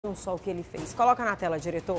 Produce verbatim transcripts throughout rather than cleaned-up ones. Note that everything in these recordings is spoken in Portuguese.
Só o que ele fez. Coloca na tela, diretor.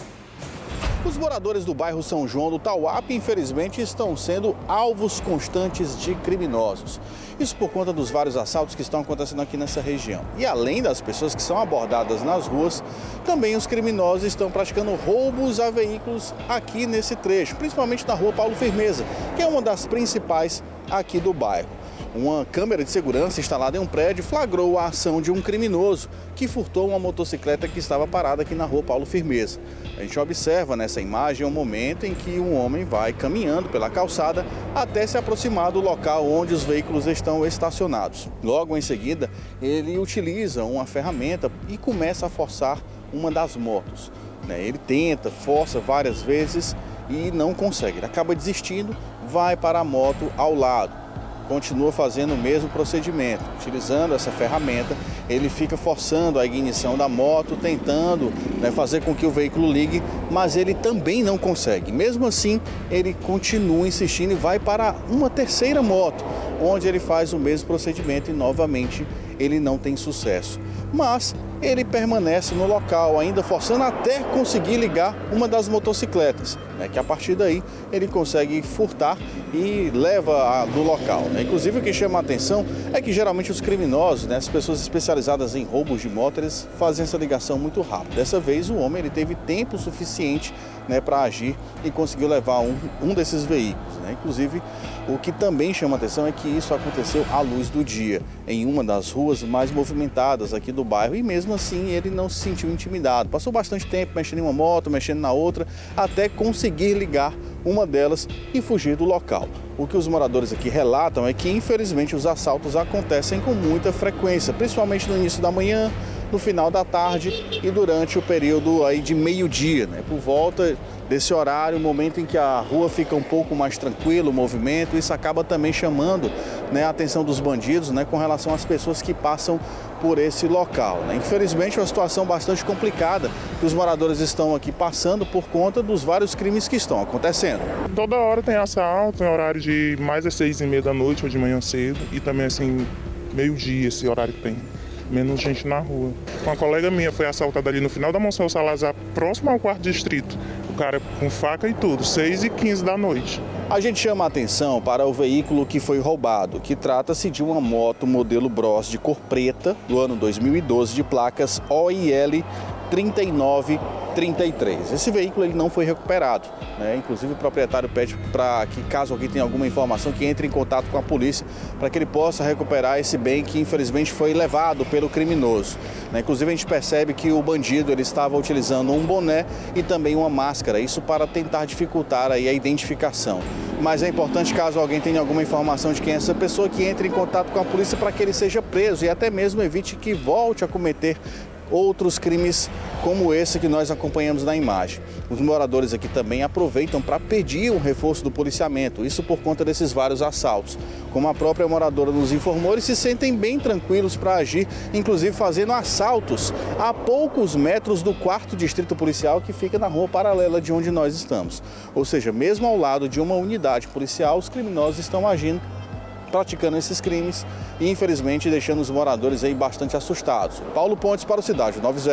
Os moradores do bairro São João do Tauape, infelizmente, estão sendo alvos constantes de criminosos. Isso por conta dos vários assaltos que estão acontecendo aqui nessa região. E além das pessoas que são abordadas nas ruas, também os criminosos estão praticando roubos a veículos aqui nesse trecho, principalmente na rua Paulo Firmeza, que é uma das principais aqui do bairro. Uma câmera de segurança instalada em um prédio flagrou a ação de um criminoso que furtou uma motocicleta que estava parada aqui na rua Paulo Firmeza. A gente observa nessa imagem um momento em que um homem vai caminhando pela calçada até se aproximar do local onde os veículos estão estacionados. Logo em seguida, ele utiliza uma ferramenta e começa a forçar uma das motos. Ele tenta, força várias vezes e não consegue. Ele acaba desistindo, vai para a moto ao lado. Continua fazendo o mesmo procedimento, utilizando essa ferramenta, ele fica forçando a ignição da moto, tentando né, fazer com que o veículo ligue, mas ele também não consegue. Mesmo assim, ele continua insistindo e vai para uma terceira moto, onde ele faz o mesmo procedimento e novamente ele não tem sucesso. Mas ele permanece no local, ainda forçando até conseguir ligar uma das motocicletas, né, que a partir daí ele consegue furtar e leva a, do local. Né. Inclusive o que chama a atenção é que geralmente os criminosos, né, as pessoas especializadas em roubos de moto, eles fazem essa ligação muito rápido. Dessa vez o homem ele teve tempo suficiente né, para agir e conseguiu levar um, um desses veículos. Né. Inclusive o que também chama a atenção é que isso aconteceu à luz do dia, em uma das ruas mais movimentadas aqui do bairro, e mesmo assim ele não se sentiu intimidado. Passou bastante tempo mexendo em uma moto, mexendo na outra, até conseguir ligar uma delas e fugir do local. O que os moradores aqui relatam é que, infelizmente, os assaltos acontecem com muita frequência, principalmente no início da manhã, no final da tarde e durante o período aí de meio-dia, né? Por volta desse horário, momento em que a rua fica um pouco mais tranquila, o movimento, isso acaba também chamando né, a atenção dos bandidos né, com relação às pessoas que passam por esse local. Né? Infelizmente, é uma situação bastante complicada que os moradores estão aqui passando por conta dos vários crimes que estão acontecendo. Toda hora tem assalto, em horário de mais às seis e meia da noite ou de manhã cedo, e também assim, meio-dia esse horário que tem. Menos gente na rua. Uma colega minha foi assaltada ali no final da Monsenhor Salazar, próximo ao quarto distrito. O cara com faca e tudo, seis e quinze da noite. A gente chama a atenção para o veículo que foi roubado, que trata-se de uma moto modelo Bros de cor preta, do ano dois mil e doze, de placas O I L trinta e nove trinta e três. Esse veículo ele não foi recuperado, né? Inclusive o proprietário pede para que, caso alguém tenha alguma informação, que entre em contato com a polícia para que ele possa recuperar esse bem que infelizmente foi levado pelo criminoso. Né? Inclusive a gente percebe que o bandido ele estava utilizando um boné e também uma máscara, isso para tentar dificultar aí a identificação. Mas é importante, caso alguém tenha alguma informação de quem é essa pessoa, que entre em contato com a polícia para que ele seja preso e até mesmo evite que volte a cometer outros crimes como esse que nós acompanhamos na imagem. Os moradores aqui também aproveitam para pedir um reforço do policiamento, isso por conta desses vários assaltos. Como a própria moradora nos informou, eles se sentem bem tranquilos para agir, inclusive fazendo assaltos a poucos metros do quarto distrito policial que fica na rua paralela de onde nós estamos. Ou seja, mesmo ao lado de uma unidade policial, os criminosos estão agindo, praticando esses crimes e, infelizmente, deixando os moradores aí bastante assustados. Paulo Pontes para o Cidade noventa.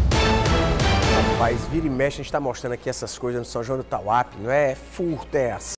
Rapaz, vira e mexe, a gente está mostrando aqui essas coisas no São João do Tauape, não é furto, é